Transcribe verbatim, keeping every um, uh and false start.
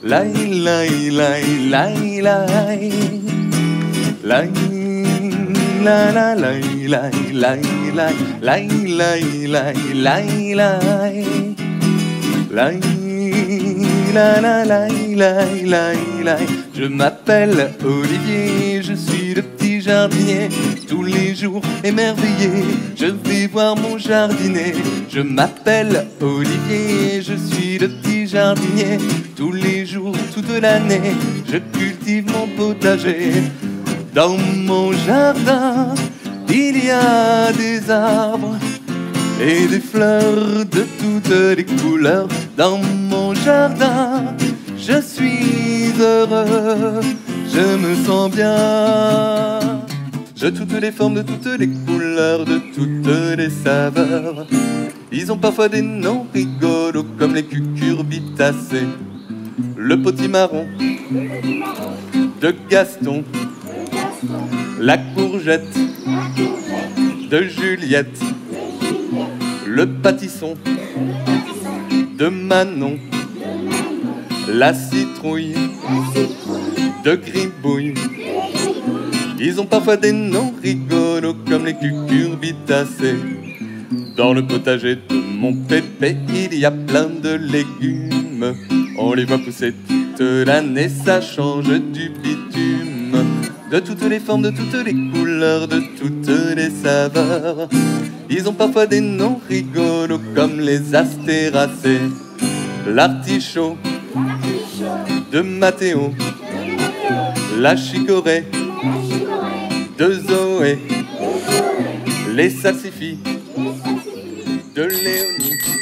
Lai lai lai lai lai lai la la lai lai lai lai lai lai lai lai lai lai la la lai lai lai lai. Je m'appelle Olivier, je suis le petit jardinier. Tous les jours émerveillé, je vais voir mon jardinet. Je m'appelle Olivier, je suis le petit jardinier. Tous les jours, toute l'année, je cultive mon potager. Dans mon jardin, il y a des arbres et des fleurs de toutes les couleurs. Dans mon jardin, je suis heureux, je me sens bien. De toutes les formes, de toutes les couleurs, de toutes les saveurs. Ils ont parfois des noms rigolos comme les cucurbitacées, le potimarron de Gaston, la courgette de Juliette, le pâtisson de Manon, la citrouille de Gribouille. Ils ont parfois des noms rigolos comme les cucurbitacées. Dans le potager de mon pépé, il y a plein de légumes. On les voit pousser toute l'année, ça change du bitume. De toutes les formes, de toutes les couleurs, de toutes les saveurs. Ils ont parfois des noms rigolos comme les astéracées, l'artichaut de Mathéo, la chicorée de Zoé, les salsifis de Léonie.